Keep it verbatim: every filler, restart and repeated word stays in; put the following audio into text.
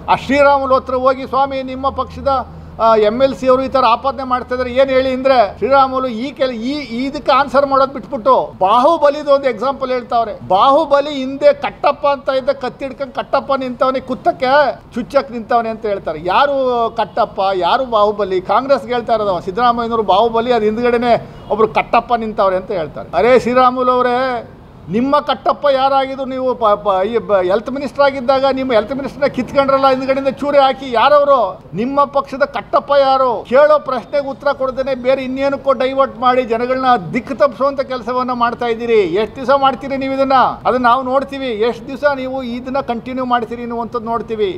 ಆ ಶ್ರೀರಾಮುಲು ಹತ್ರ ಹೋಗಿ ಸ್ವಾಮಿ ನಿಮ್ಮ ಪಕ್ಷದ ಎಮ್ ಎಲ್ ಸಿ ಅವರು ಈ ತರ ಆಪಾದನೆ ಮಾಡ್ತಾ ಇದಾರೆ ಏನ್ ಹೇಳಿ ಅಂದ್ರೆ ಶ್ರೀರಾಮುಲು ಈ ಕೆಲ ಈ ಇದಕ್ಕೆ ಆನ್ಸರ್ ಮಾಡೋದು ಬಿಟ್ಬಿಟ್ಟು ಬಾಹುಬಲಿದು ಒಂದು ಎಕ್ಸಾಂಪಲ್ ಹೇಳ್ತಾವ್ರೆ. ಬಾಹುಬಲಿ ಹಿಂದೆ ಕಟ್ಟಪ್ಪ ಅಂತ ಇದ್ದ ಕತ್ತಿಡ್ಕೊಂಡು ಕಟ್ಟಪ್ಪ ನಿಂತವನೇ ಕುತ್ತಕ್ಕೆ ಚುಚ್ಚಕ್ ನಿಂತವನೇ ಅಂತ ಹೇಳ್ತಾರೆ. ಯಾರು ಕಟ್ಟಪ್ಪ, ಯಾರು ಬಾಹುಬಲಿ? ಕಾಂಗ್ರೆಸ್ಗೆ ಹೇಳ್ತಾ ಇರೋದು ಸಿದ್ದರಾಮಯ್ಯನವರು ಬಾಹುಬಲಿ, ಅದು ಹಿಂದ್ಗಡೆನೆ ಒಬ್ರು ಕಟ್ಟಪ್ಪ ನಿಂತವ್ರೆ ಅಂತ ಹೇಳ್ತಾರೆ. ಅರೇ ಶ್ರೀರಾಮುಲು ಅವರೇ, ನಿಮ್ಮ ಕಟ್ಟಪ್ಪ ಯಾರಾಗಿದ್ದು? ನೀವು ಹೆಲ್ತ್ ಮಿನಿಸ್ಟರ್ ಆಗಿದ್ದಾಗ ನಿಮ್ಮ ಹೆಲ್ತ್ ಮಿನಿಸ್ಟರ್ನ ಕಿತ್ಕೊಂಡ್ರಲ್ಲ ಹಿಂದ್ಗಡೆಯಿಂದ ಚೂರಿ ಹಾಕಿ, ಯಾರವರು? ನಿಮ್ಮ ಪಕ್ಷದ ಕಟ್ಟಪ್ಪ ಯಾರು? ಕೇಳೋ ಪ್ರಶ್ನೆಗೆ ಉತ್ತರ ಕೊಡದೇನೆ ಬೇರೆ ಇನ್ನೇನಕ್ಕೋ ಡೈವರ್ಟ್ ಮಾಡಿ ಜನಗಳನ್ನ ದಿಕ್ಕು ತಪ್ಪಿಸುವಂತ ಕೆಲಸವನ್ನ ಮಾಡ್ತಾ ಇದ್ದೀರಿ. ಎಷ್ಟು ದಿವಸ ಮಾಡ್ತೀರಿ ನೀವು ಇದನ್ನ? ಅದನ್ನ ನಾವು ನೋಡ್ತೀವಿ. ಎಷ್ಟು ದಿವಸ ನೀವು ಇದನ್ನ ಕಂಟಿನ್ಯೂ ಮಾಡ್ತೀರಿ ಅನ್ನುವಂಥದ್ದು ನೋಡ್ತೀವಿ.